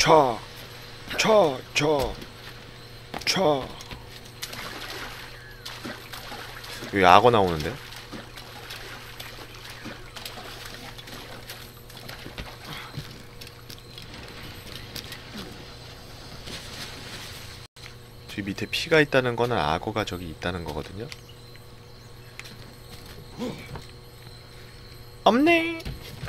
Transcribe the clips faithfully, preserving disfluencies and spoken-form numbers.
쳐, 쳐, 쳐, 쳐. 여기 악어 나오는데? 저기 밑에 피가 있다는 거는 악어가 저기 있다는 거거든요? 없네!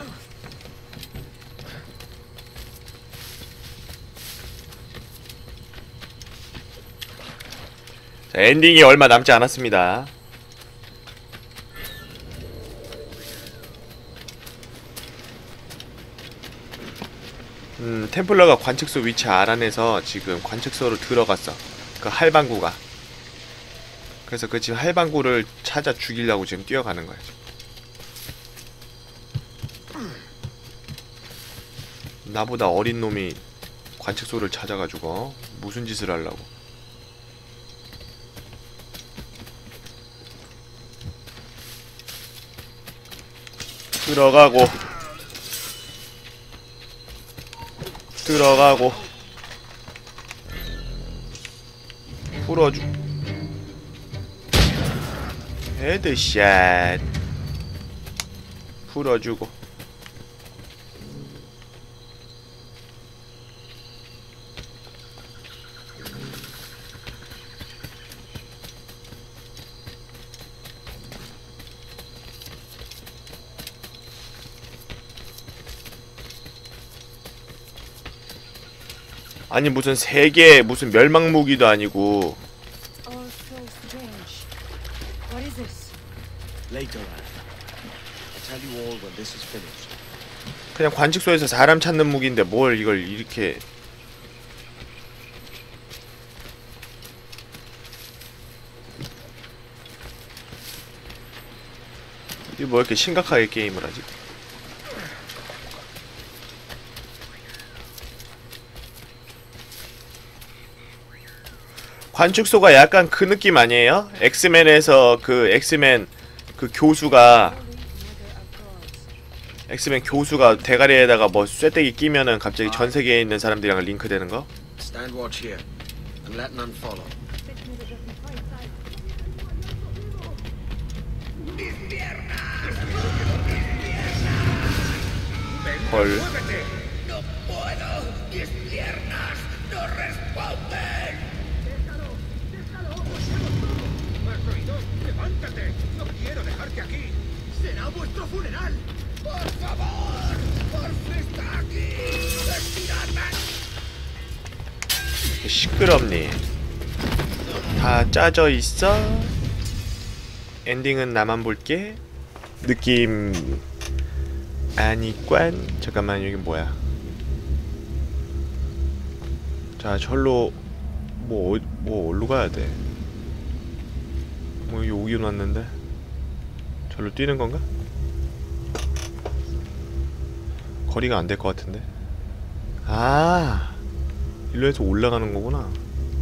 자, 엔딩이 얼마 남지 않았습니다. 음, 템플러가 관측소 위치 알아내서 지금 관측소로 들어갔어. 그 할방구가. 그래서 그 지금 할방구를 찾아 죽이려고 지금 뛰어가는 거야. 지금. 나보다 어린 놈이 관측소를 찾아가지고 무슨 짓을 하려고. 들어가고 들어가고 풀어주 헤드샷 풀어주고. 아니 무슨 세계 무슨 멸망 무기도 아니고. 그냥 관측소에서 사람 찾는 무기인데 뭘 이걸 이렇게. 이거 뭐 이렇게 심각하게 게임을 하지? 관측소가 약간 그 느낌 아니에요? 엑스맨에서 그 엑스맨 그 교수가 엑스맨 교수가 대가리에다가 뭐 쇠떼기 끼면은 갑자기 전 세계에 있는 사람들이랑 링크되는 거? 헐. 시끄럽니? 다 짜져 있어. 엔딩은 나만 볼게. 느낌 아니관. 잠깐만 여기 뭐야? 자 절로 뭐 어, 뭐 어디로 가야 돼? 뭐 여기 오긴 왔는데 절로 뛰는 건가? 거리가 안 될 것 같은데. 아, 일로 해서 올라가는 거구나.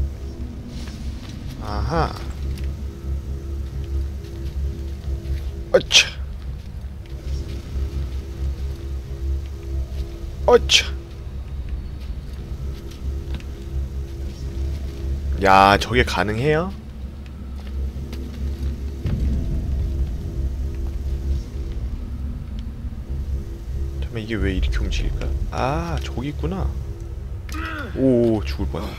아하. 어차. 어차. 야, 저게 가능해요? 잠깐만, 이게 왜 이렇게 움직일까? 아, 저기 있구나. 오, 죽을 뻔.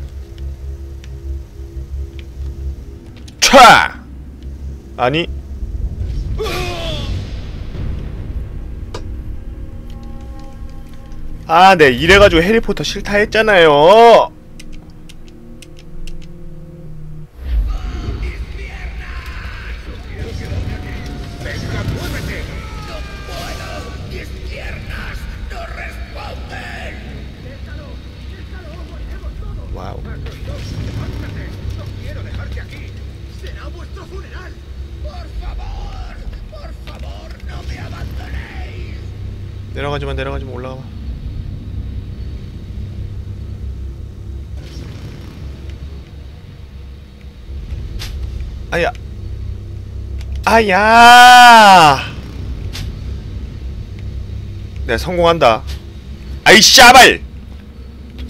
촤! 아니. 아, 네, 이래가지고 해리포터 싫다 했잖아요. 와우. 내려가지마, 내려가지마, 올라가봐. 아야. 아야. 내가 성공한다. 아이, 씨발!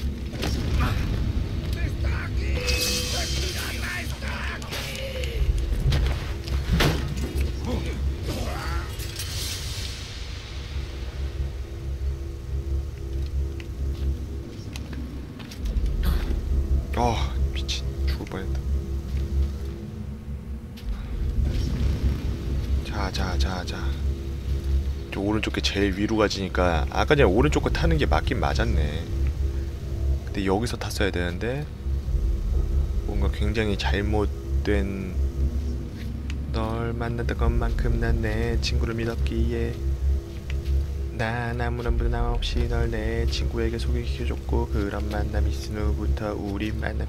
어 미친 죽을 뻔했다. 자자자자 저 오른쪽 게 제일 위로 가지니까 아까 전에 오른쪽 거 타는 게 맞긴 맞았네. 근데 여기서 탔어야 되는데 뭔가 굉장히 잘못된 널 만났던 것만큼 난 내 친구를 믿었기에 난 아무런 없이 널 내 친구에게 소개시켜줬고 그런 만남이 있은 후부터 우리 만남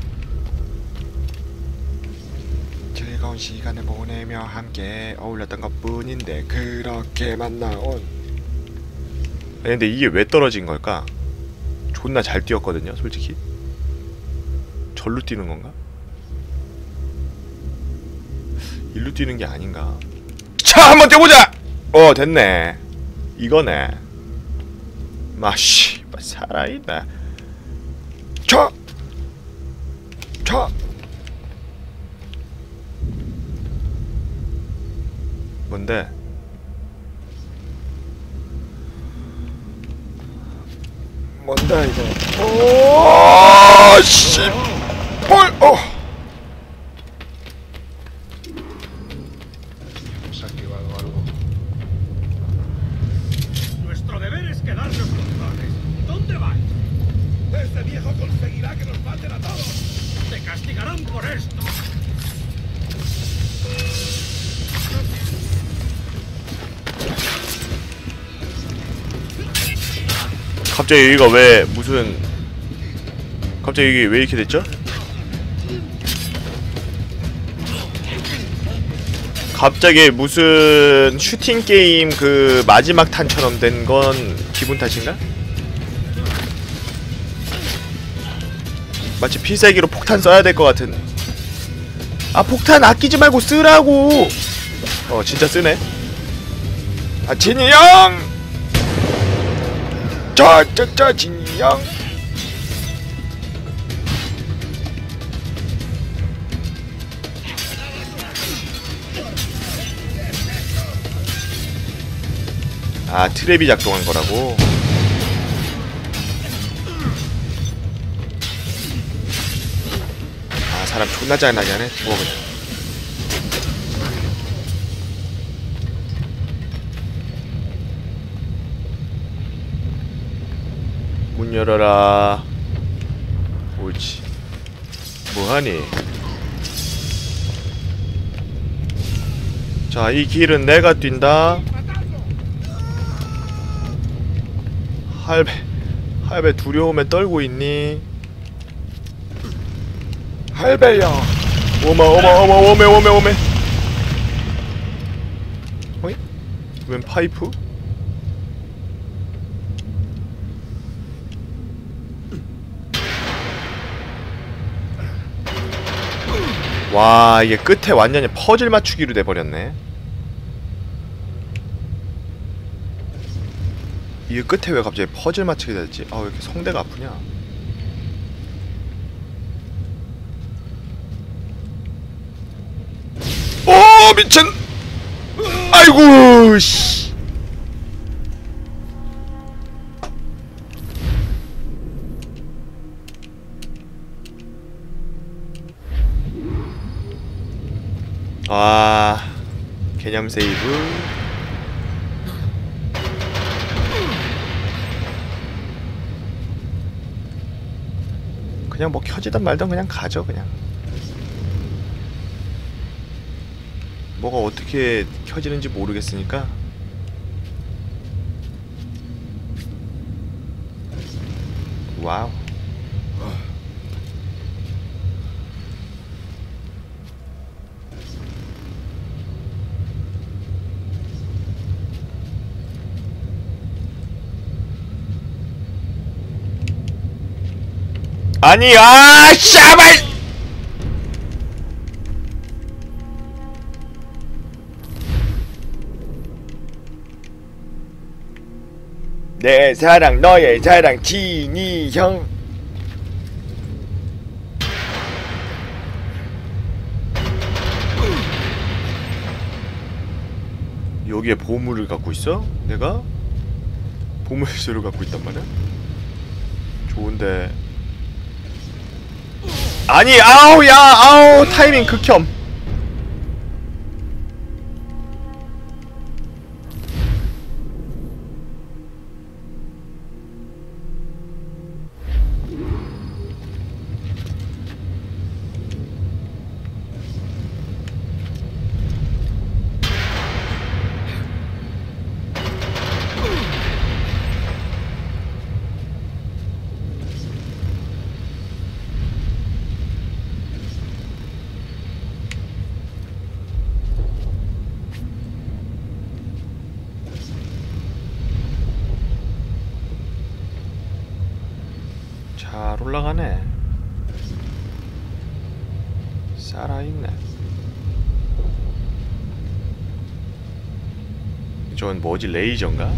즐거운 시간을 보내며 함께 어울렸던 것뿐인데 그렇게 만나온. 근데 이게 왜 떨어진 걸까? 존나 잘 뛰었거든요 솔직히. 절로 뛰는 건가? 일로 뛰는 게 아닌가? 차 한번 뛰어보자! 어 됐네. 이거네. 마씨 살아있네. 차! 차! 뭔데? 뭔데 이거? 오 씨! 뭘? 어! Nuestro deber es quedarnos con Torres. ¿Dónde vais? Este viejo conseguirá que nos maten a todos. Te castigarán por esto. 갑자기 여기가 왜 무슨 갑자기 이게 왜 이렇게 됐죠? 갑자기 무슨 슈팅 게임 그 마지막 탄처럼 된 건 기분 탓인가? 마치 필살기로 폭탄 써야 될 것 같은. 아 폭탄 아끼지 말고 쓰라고. 어 진짜 쓰네. 아 진이 형. 저저저 진이 형. 아 트랩이 작동한 거라고? 아 사람 존나 짜증나게 하네. 죽어 그냥. 문 열어라. 옳지. 뭐하니? 자 이 길은 내가 뛴다. 할배, 할배 두려움에 떨고 있니? 할배야. 오마 오마 오마 오메 오메 오메. 어이? 웬 파이프? 와 이게 끝에 완전히 퍼즐 맞추기로 돼버렸네. 이게 끝에 왜 갑자기 퍼즐 맞추게 됐지? 아 왜 이렇게 성대가 아프냐? 오 미친! 아이고 씨. 아 개념 세이브. 그냥 뭐 켜지든 말든 그냥 가죠 그냥. 뭐가 어떻게 켜지는지 모르겠으니까. 와우. 아니 아 샤발. 내 사랑 너의 사랑 진이 형. 여기에 보물을 갖고 있어? 내가? 보물쇠를 갖고 있단 말이야? 좋은데 아니 아우 야 아우 타이밍 극혐. 잘 올라가네. 살아있네. 저건 뭐지? 레이저인가?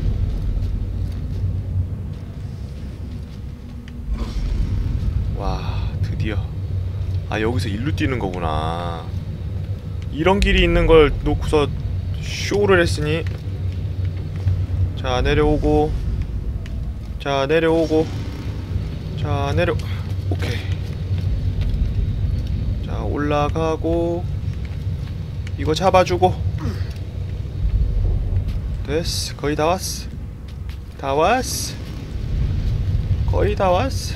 와 드디어. 아 여기서 일로 뛰는 거구나. 이런 길이 있는 걸 놓고서 쇼를 했으니. 자 내려오고, 자 내려오고, 자 내려. 오케이. 자 올라가고, 이거 잡아주고. 됐어. 거의 다 왔어. 다 왔어. 거의 다 왔어.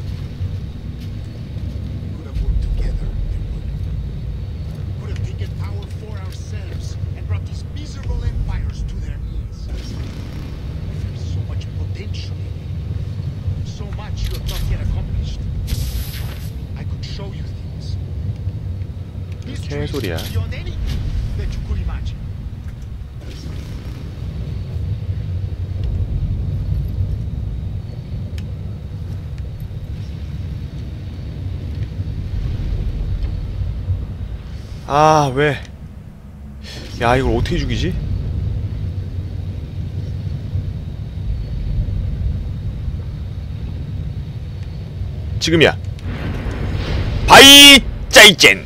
Could have worked together, they would. Could have taken power for ourselves and brought these miserable empires to their knees. There's so much potential in you. So much you have not yet accomplished. I could show you things. History is 개소리야. beyond anything that you could imagine. 아 왜? 야 이걸 어떻게 죽이지? 지금이야. 바이 짜이젠.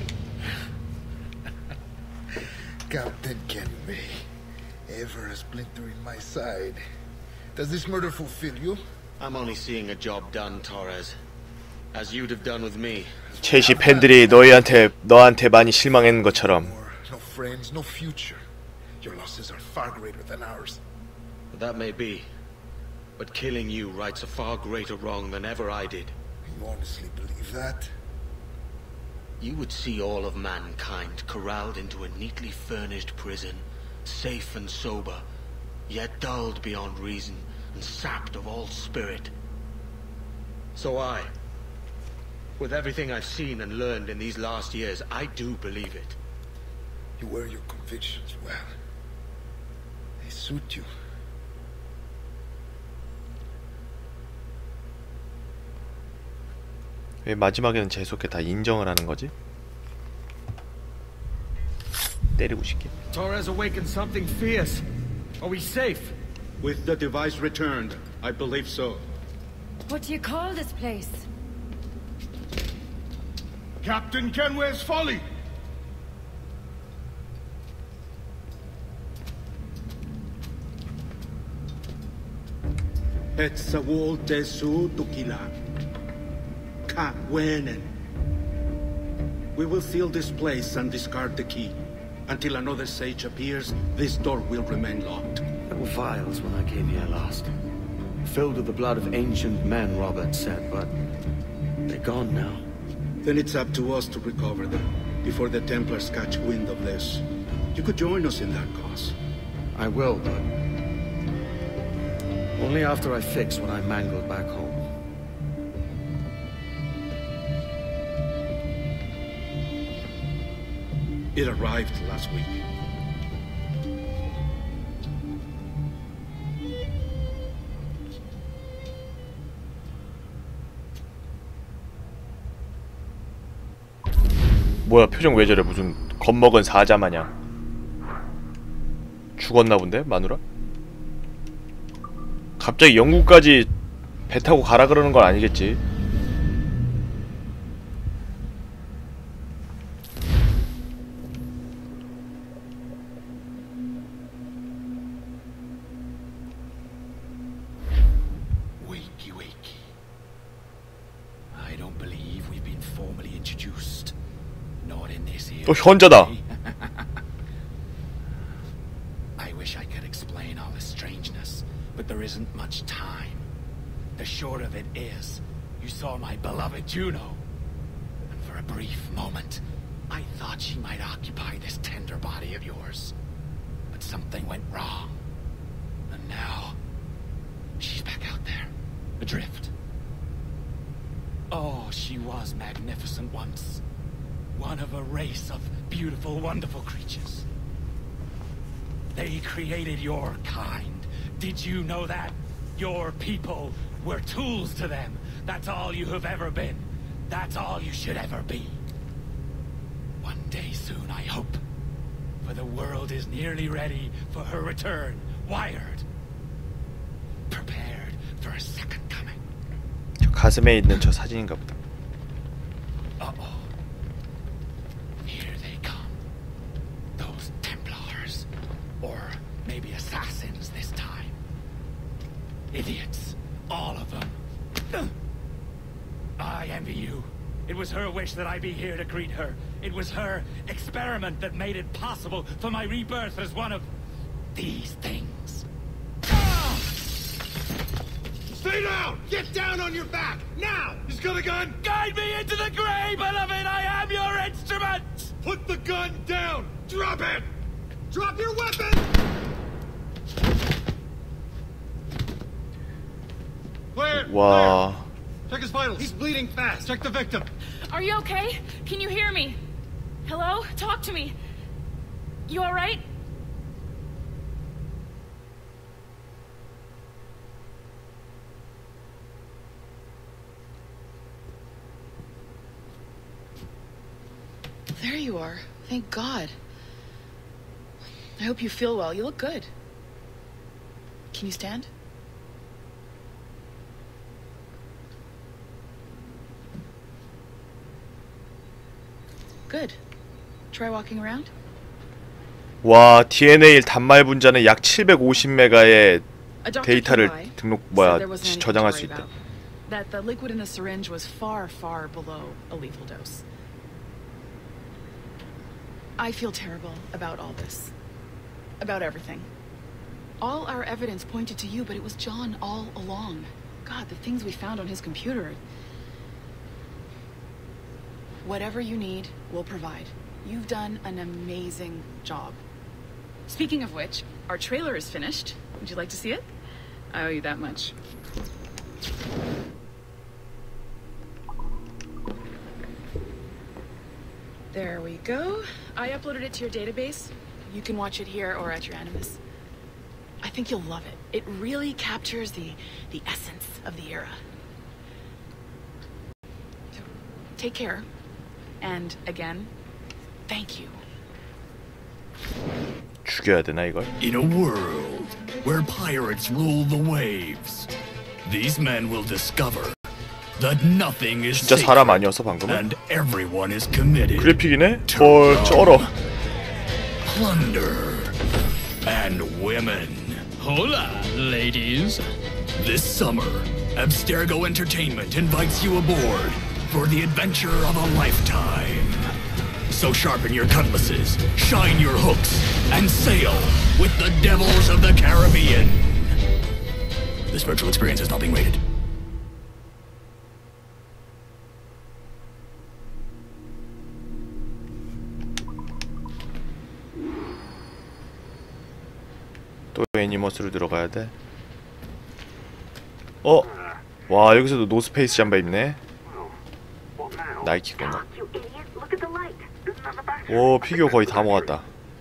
Captain Kenway, ever a splinter in my side. Does this murder fulfill you? I'm only seeing a job done, Torres. As you'd have done with me. 첼시 팬들이 너희한테 너한테 많이 실망했는 것처럼. Or no friends, no future. Your losses are far greater than ours. That may be. But killing you rights a far greater wrong than ever I did. You honestly believe that? You would see all of mankind corralled into a neatly furnished prison, safe and sober, yet dulled beyond reason and sapped of all spirit. So I, with everything I've seen and learned in these last years, I do believe it. You wear your convictions well. They suit you. 왜 마지막에는 재수없게 다 인정을 하는 거지? 때리고 싶게. Torres awakened something fierce. Are we safe? With the device returned, I believe so. What do you call this place? Captain Kenway's Folly! Etsawol Tesu Tukila. Ka Wenen. We will seal this place and discard the key. Until another sage appears, this door will remain locked. There were vials when I came here last. Filled with the blood of ancient men, Robert said, but they're gone now. Then it's up to us to recover them, before the Templars catch wind of this. You could join us in that cause. I will, but only after I fix what I mangled back home. It arrived last week. 뭐야 표정 왜 저래? 무슨 겁먹은 사자 마냥. 죽었나 본데 마누라? 갑자기 영국까지 배 타고 가라 그러는 건 아니겠지? Wakey, wakey. I don't believe we've been formally introduced 또 현자다. I wish I could explain all this strangeness, but there isn't much time. The short of it is, you saw my beloved Juno. And for a brief moment, I thought she might occupy this tender body of yours. But something went wrong. And now, she's back out there, adrift. Oh, she was magnificent once. One of a race of beautiful, wonderful creatures. They created your kind. Did you know that? Your people were tools to them. That's all you have ever been. That's all you should ever be. One day soon, I hope. For the world is nearly ready for her return. Wired. Prepared for a second coming. 저 가슴에 있는 저 사진인가 보다. Uh-oh. Here they come. Those Templars. Or maybe assassins this time. Idiots. All of them. I envy you. It was her wish that I be here to greet her. It was her experiment that made it possible for my rebirth as one of these things. Ah! Stay down! Get down on your back! Now! He's got a gun! Guide me into the grave, beloved! I am your instrument! Put the gun down! Drop it! Drop your weapon! Clear! 와. Clear. Check his vitals. He's bleeding fast. Check the victim. Are you okay? Can you hear me? Hello? Talk to me. You alright? There you are. Thank God. I hope you feel well. You look good. Can you stand? Good. Try walking around. 와, 디엔에이 단말 분자는 약 칠백오십 메가의 A doctor 데이터를 came by, 등록 said 뭐야 there wasn't anything 저장할 to 수 worry 있대. about. That the liquid in the syringe was far, far below a lethal dose. I feel terrible about all this. About everything. All our evidence pointed to you, but it was John all along. God, the things we found on his computer. Whatever you need, we'll provide. You've done an amazing job. Speaking of which, our trailer is finished. Would you like to see it? I owe you that much. There we go. I uploaded it to your database. You can watch it here or at your Animus. I think you'll love it. It really captures the, the essence of the era. So, take care. And again, thank you. 죽여야 되나 이걸? In a world where pirates rule the waves, these men will discover that nothing is 진짜 사람 sacred 아니었어 방금은? and everyone is committed 그래픽이네? to 헐 쩔어. plunder and women. Hola, ladies. This summer, Abstergo Entertainment invites you aboard for the adventure of a lifetime. So sharpen your cutlasses, shine your hooks, and sail with the devils of the Caribbean. This virtual experience is not being rated. 또 애니머스로 들어가야 돼. 어? 와 여기서도 노스페이스 잠바 입네. 나이키구나. 오 피규어 거의 다 모았다.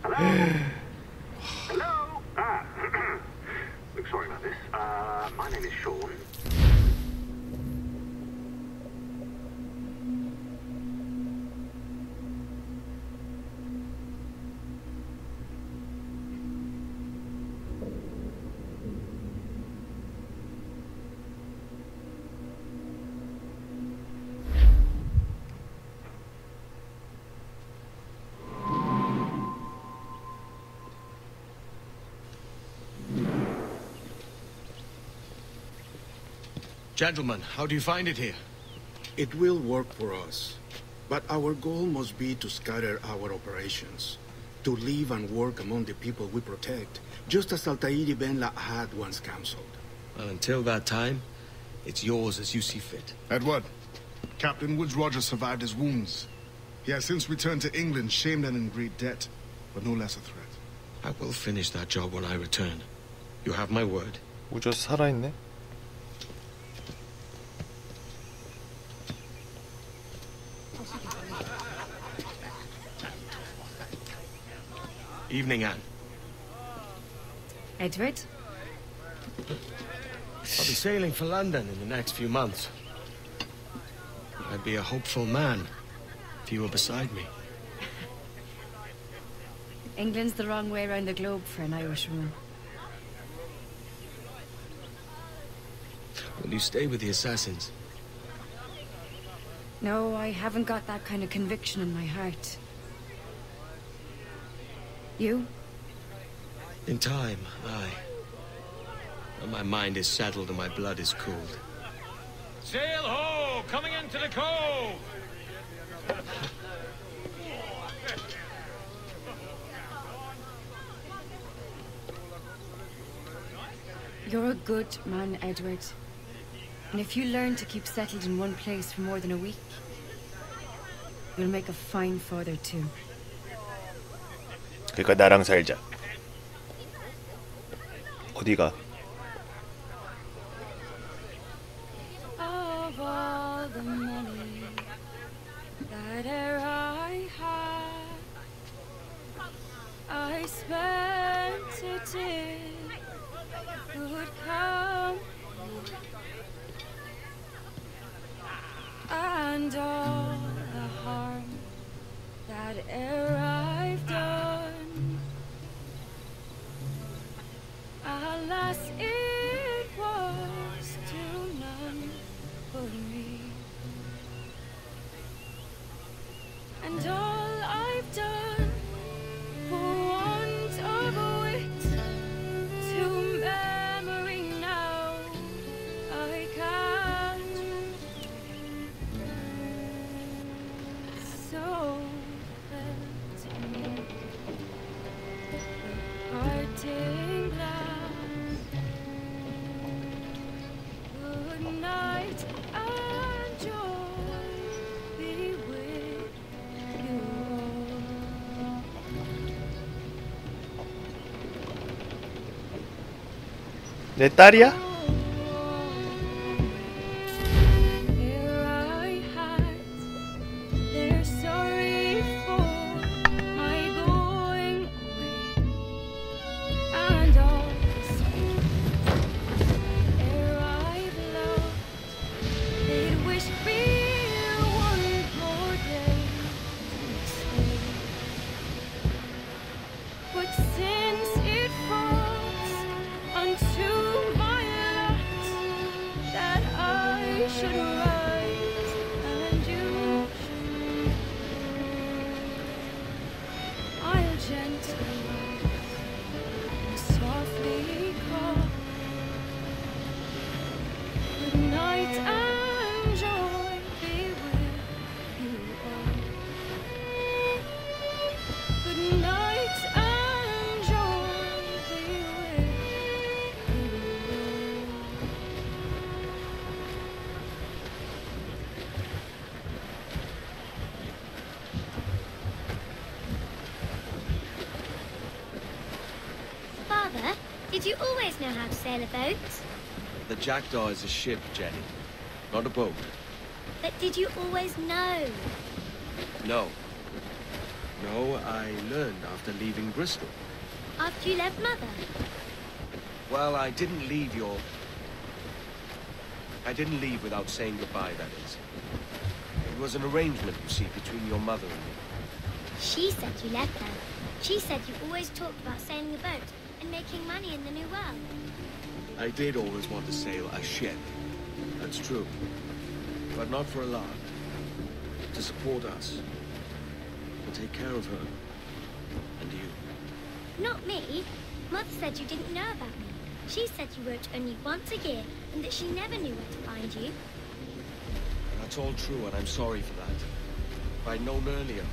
Hello? Ah, look, sorry about this. Uh, my name is Sean. Gentlemen, how do you find it here? It will work for us. But our goal must be to scatter our operations, to live and work among the people we protect, just as Altair ibn La'ad once counseled. Well, until that time, it's yours as you see fit. Edward, Captain Woods Rogers survived his wounds. He has since returned to England, shamed and in great debt, but no less a threat. I will finish that job when I return. You have my word. 우저스 살아있네. Evening, Anne. Edward? I'll be sailing for London in the next few months. I'd be a hopeful man if you were beside me. England's the wrong way around the globe for an Irishwoman. Will you stay with the assassins? No, I haven't got that kind of conviction in my heart. You? In time, aye. When my mind is settled and my blood is cooled. Sail ho! Coming into the cove! You're a good man, Edward. And if you learn to keep settled in one place for more than a week, you'll make a fine father too. 그러니까 나랑 살자. 어디가? Of all the money that e'er I had, I spent it in good company, and all the harm that e'er I've done, alas, it was to none but me. And all I've done for want of wit, to memory now I can't. So felt me the parting glass. Good night and joy be with you all. 내 딸이야? Here I had, they're sorry for my going away, and all ere I've loved, they'd wish me one more day to stay. But since it falls unto my lot that I should rise and you should, I'll gently rise and softly call. Good night and joy be with you all. Good night and joy be with you all. Father, did you always know how to sail a boat? The Jackdaw is a ship, Jenny, not a boat. But did you always know? No. No, I learned after leaving Bristol. After you left Mother? Well, I didn't leave your... I didn't leave without saying goodbye, that is. It was an arrangement, you see, between your mother and me. She said you left her. She said you always talked about sailing a boat and making money in the New World. I did always want to sail a ship. That's true. But not for a lark. To support us. To take care of her. And you. Not me. Mother said you didn't know about me. She said you wrote only once a year and that she never knew where to find you. That's all true, and I'm sorry for that. If I'd known earlier,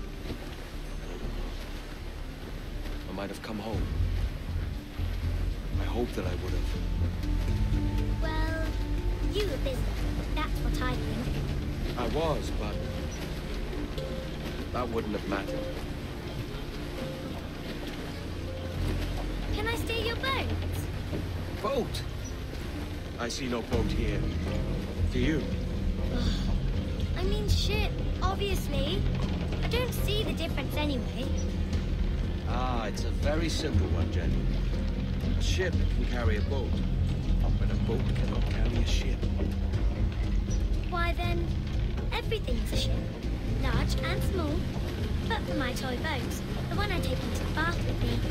I might have come home. I hope that I would have. Well, you were busy. That's what I think. I was, but that wouldn't have mattered. Can I steal your boat? Boat? I see no boat here. Do you? I mean ship, obviously. I don't see the difference anyway. Ah, it's a very simple one, Jenny. A ship can carry a boat, but a boat cannot carry a ship. Why then, everything's a ship. Large and small. But for my toy boat, the one I take into the bath with me.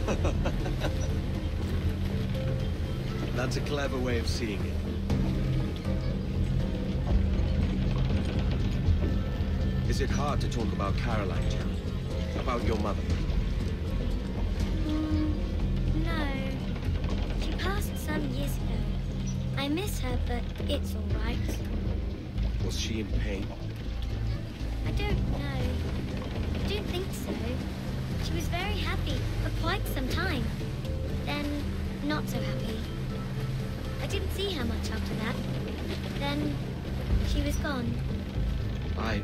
That's a clever way of seeing it. Is it hard to talk about Caroline, Jenny? About your mother? Mm, no. She passed some years ago. I miss her, but it's all right. Was she in pain? I don't know. I don't think so. She was very happy for quite some time. Then, not so happy. I didn't see her much after that. Then, she was gone. I...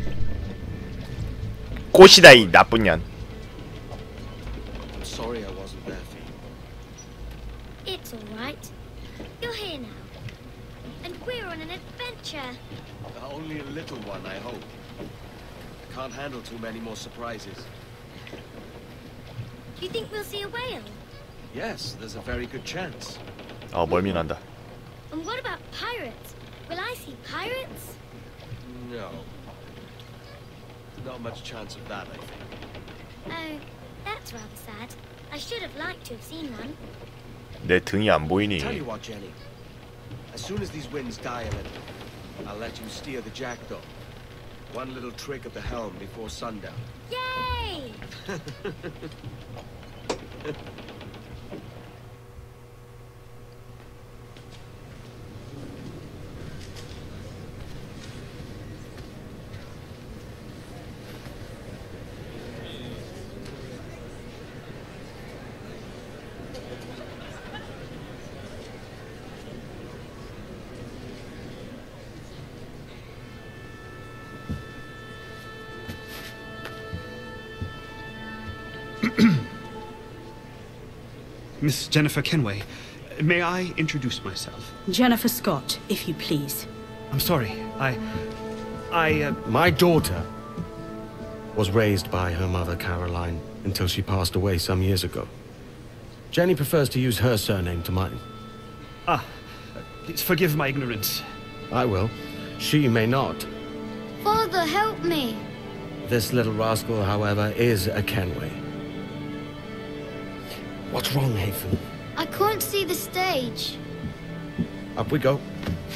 꽃이다 이 나쁜 년. I'm sorry I wasn't there for you. It's all right. You're here now. And we're on an adventure. Only a little one, I hope. Can't handle too many more surprises. Do you think we'll see a whale? Yes, there's a very good chance. 어 멀미난다. And what about pirates? Will I see pirates? No. Not much chance of that, I think. Oh, that's rather sad. I should have liked to have seen one. 내 등이 안 보이니. Tell you what, Jenny. As soon as these winds die a little, I'll let you steer the jackdaw. One little trick of the helm before sundown. Yay! Miss Jennifer Kenway, may I introduce myself? Jennifer Scott, if you please. I'm sorry, I... I, uh... My daughter was raised by her mother, Caroline, until she passed away some years ago. Jenny prefers to use her surname to mine. Ah, please forgive my ignorance. I will. She may not. Father, help me. This little rascal, however, is a Kenway. What's wrong, Hafen? I can't see the stage. Up we go.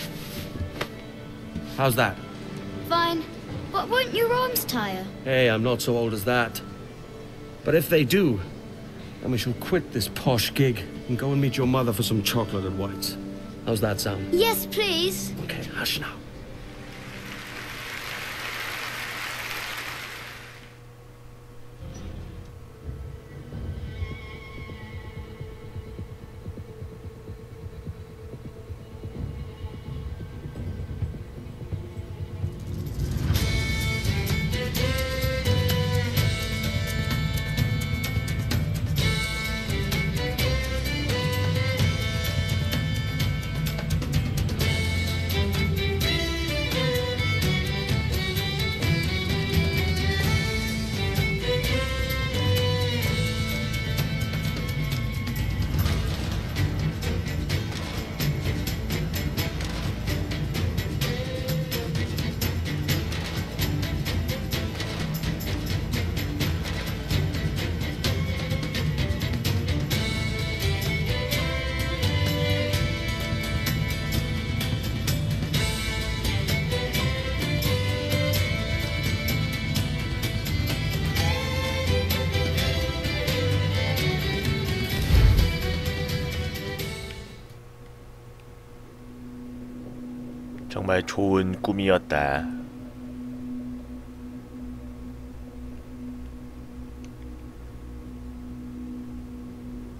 How's that? Fine. But won't your arms tire? Hey, I'm not so old as that. But if they do, then we shall quit this posh gig and go and meet your mother for some chocolate at White's. How's that sound? Yes, please. Okay, hush now. 정말 좋은 꿈이었다.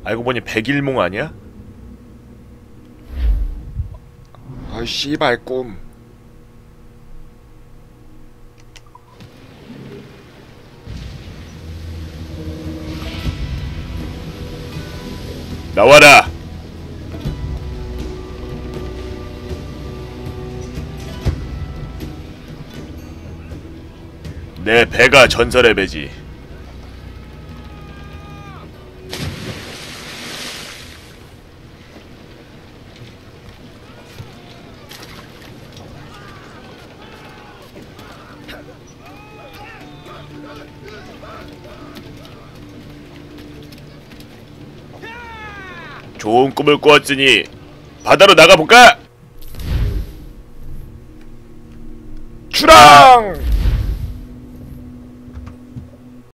알고 보니 백일몽 아니야? 아 씨발 꿈. 나와라. 내 배가 전설의 배지. 좋은 꿈을 꾸었으니 바다로 나가볼까? 출항!